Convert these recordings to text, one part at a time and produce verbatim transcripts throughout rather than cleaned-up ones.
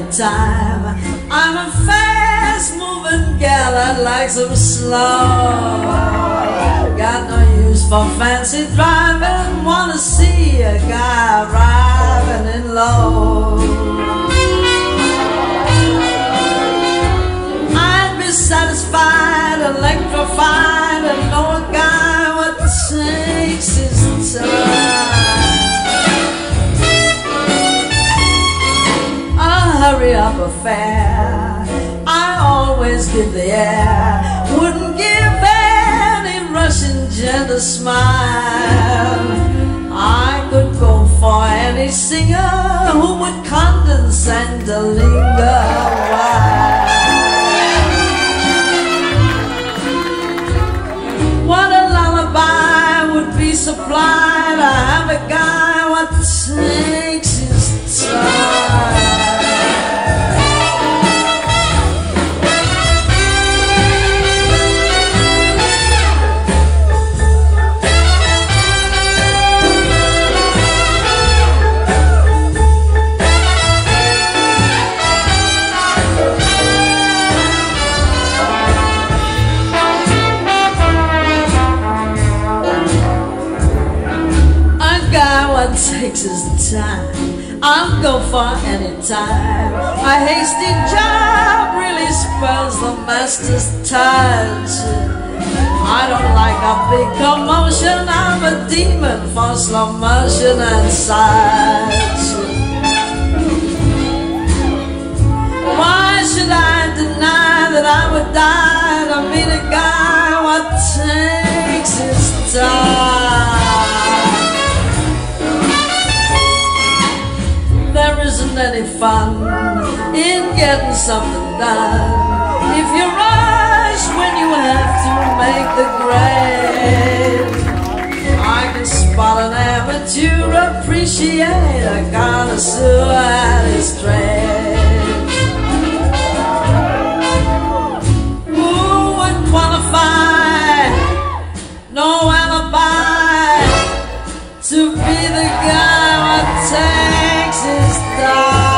time. I'm a fast-moving gal that likes them slow. Got no use for fancy driving, wanna see a guy arriving in low. I'd be satisfied, electrified, and know a guy what takes his time. Hurry up affair, I always give the air, wouldn't give any Russian gent a smile. I could go for any singer who would condescend to linger a while. What a lullaby would be supplied to have a guy what takes his time. Takes his time, I'll go for any time. A hasty job really spoils the master's touch. I don't like a big commotion, I'm a demon for slow motion and such. Why should I deny that I would die to meet a guy what takes his time? There isn't any fun in getting something done if you rush when you have to make the grade. I can spot an amateur, appreciate a connoisseur at his trade. Who would qualify? No alibi to be the guy what takes his time.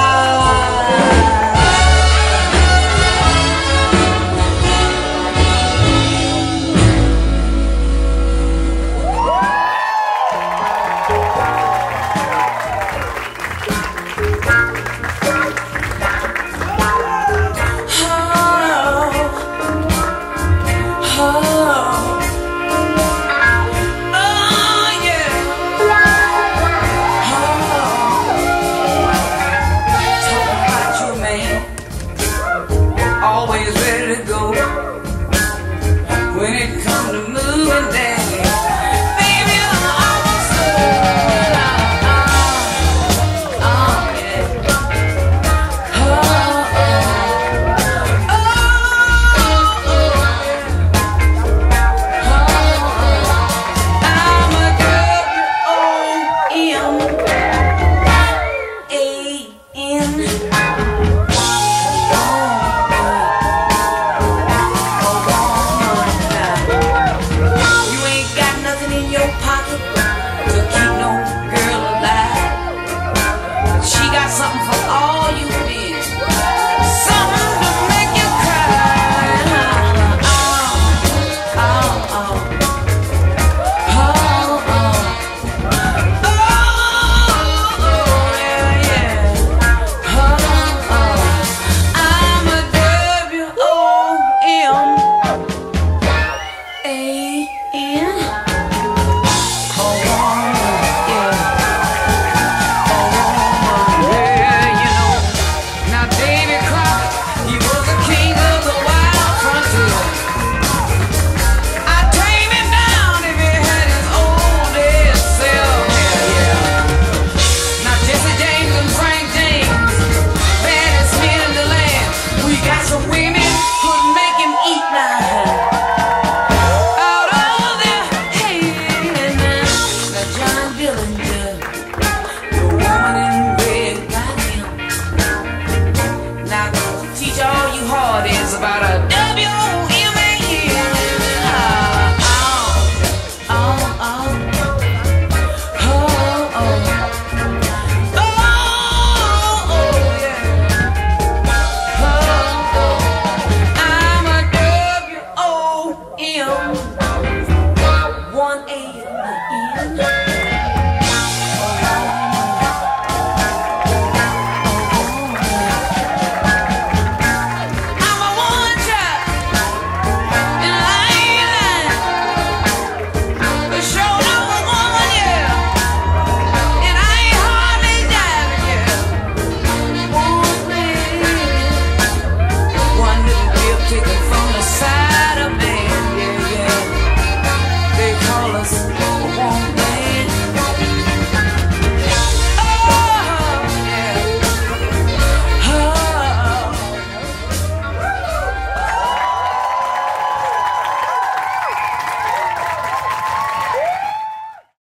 About